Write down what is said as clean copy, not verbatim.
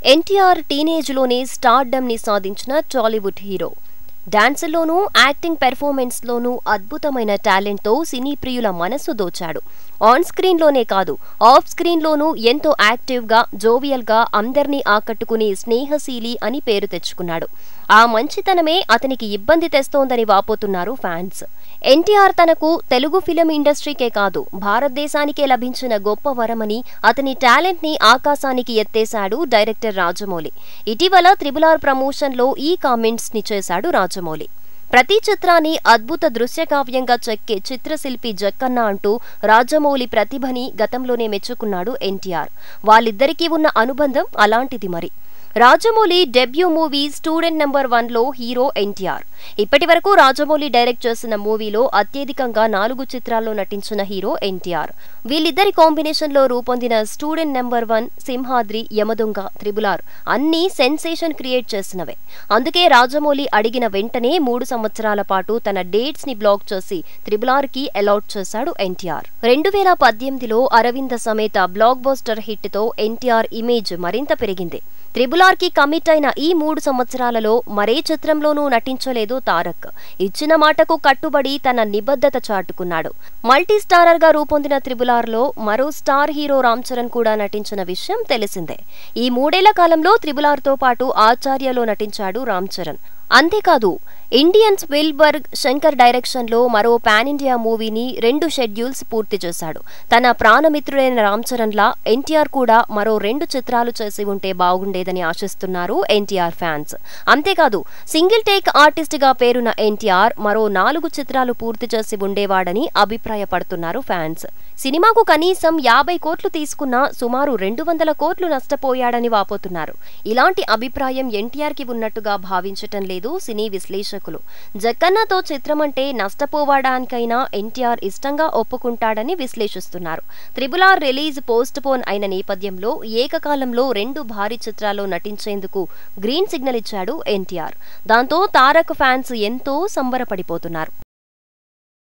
ఎన్టీఆర్ టీనేజ్లోనే స్టార్డమ్ని సాధించిన టాలీవుడ్ హీరో. డాన్సుల్లోనూ, యాక్టింగ్ పెర్ఫార్మెన్స్లోనూ అద్భుతమైన టాలెంట్తో సినీ ప్రియుల మనసు దోచాడు. ఆన్ స్క్రీన్లోనే కాదు, ఆఫ్ స్క్రీన్లోనూ ఎంతో యాక్టివ్గా, జోవియల్గా అందర్నీ ఆకట్టుకుని స్నేహశీలి అని పేరు తెచ్చుకున్నాడు. ఆ మంచితనమే అతనికి ఇబ్బంది తెస్తోందని వాపోతున్నారు ఫ్యాన్స్. ఎన్టీఆర్ తనకు తెలుగు ఫిలిం ఇండస్ట్రీకే కాదు, భారతదేశానికే లభించిన గొప్ప వరమని అతని టాలెంట్ని ఆకాశానికి ఎత్తేశాడు డైరెక్టర్ రాజమౌళి. ఇటీవల RRR ప్రమోషన్లో ఈ కామెంట్స్ని చేశాడు రాజమౌళి. ప్రతి చిత్రాన్ని అద్భుత దృశ్యకావ్యంగా చెక్కే చిత్రశిల్పి జక్కన్న అంటూ రాజమౌళి ప్రతిభని గతంలోనే మెచ్చుకున్నాడు ఎన్టీఆర్. వాళ్ళిద్దరికీ ఉన్న అనుబంధం అలాంటిది మరి. Rajamouli debut movie student number 1లో హీరో ఎన్టీఆర్. ఇప్పటి వరకు రాజమౌళి డైరెక్ట్ చేసిన మూవీలో అత్యధికంగా 4 చిత్రాల్లో నటించిన హీరో ఎన్టీఆర్. వీళ్ళిద్దరి కాంబినేషన్లో రూపొందిన student number 1, Simhadri, Yamadonga, RRR అన్నీ సెన్సేషన్ క్రియేట్ చేసినవే. అందుకే రాజమౌళి అడిగిన వెంటనే 3 సంవత్సరాల పాటు తన డేట్స్ ని బ్లాక్ చేసి RRRకి అలాట్ చేశాడు NTR. 2018లో Aravinda Sametha block buster hit తో ఎన్టీఆర్ ఇమేజ్ మరింత పెరిగింది. RRRకి కమిట్ అయిన ఈ 3 సంవత్సరాలలో మరే చిత్రంలోనూ నటించలేదు తారక్. ఇచ్చిన మాటకు కట్టుబడి తన నిబద్ధత చాటుకున్నాడు. మల్టీ స్టారర్ గా రూపొందిన RRRలో మరో స్టార్ హీరో రామ్ చరణ్ కూడా నటించిన విషయం తెలిసిందే. ఈ 3 ఏళ్ల కాలంలో RRRతో పాటు ఆచార్యలో నటించాడు రామ్ చరణ్. అంతేకాదు, ఇండియన్ స్పిల్బర్గ్ శంకర్ డైరెక్షన్లో మరో పాన్ ఇండియా మూవీని 2 షెడ్యూల్స్ పూర్తి చేశాడు. తన ప్రాణమిత్రుడైన రామ్ చరణ్లా ఎన్టీఆర్ కూడా మరో 2 చిత్రాలు చేసి ఉంటే బాగుండేదని ఆశిస్తున్నారు ఎన్టీఆర్ ఫ్యాన్స్. అంతేకాదు, సింగిల్ టేక్ ఆర్టిస్ట్ గా పేరున్న ఎన్టీఆర్ మరో 4 చిత్రాలు పూర్తి చేసి ఉండేవాడని అభిప్రాయపడుతున్నారు ఫ్యాన్స్. సినిమాకు కనీసం 50 కోట్లు తీసుకున్నా సుమారు 200 కోట్లు నష్టపోయాడని వాపోతున్నారు. ఇలాంటి అభిప్రాయం ఎన్టీఆర్ కి ఉన్నట్టుగా భావించటం లేదు సినీ విశ్లేషకులు. జక్కన్నతో చిత్రమంటే నష్టపోవడానికైనా ఎన్టీఆర్ ఇష్టంగా ఒప్పుకుంటాడని విశ్లేషిస్తున్నారు. RRR రిలీజ్ పోస్ట్ పోన్ అయిన నేపథ్యంలో ఏకకాలంలో 2 భారీ చిత్రాల్లో నటించేందుకు గ్రీన్ సిగ్నల్ ఇచ్చాడు ఎన్టీఆర్. దాంతో తారక్ ఫ్యాన్స్ ఎంతో సంబరపడిపోతున్నారు.